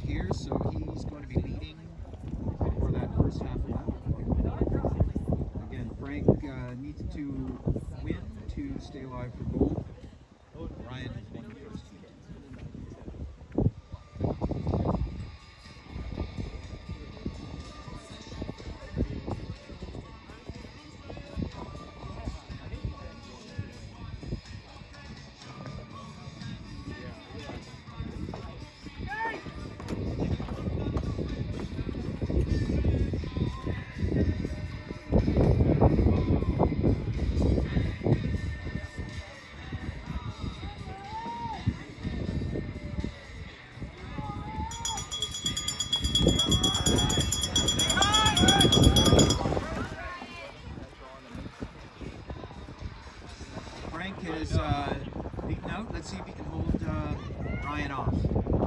here, so he's going to be leading for that first half lap. Again, Frank needs to win to stay alive for gold. Ryan has won the first heat. Frank is beaten out. Let's see if he can hold Ryan off.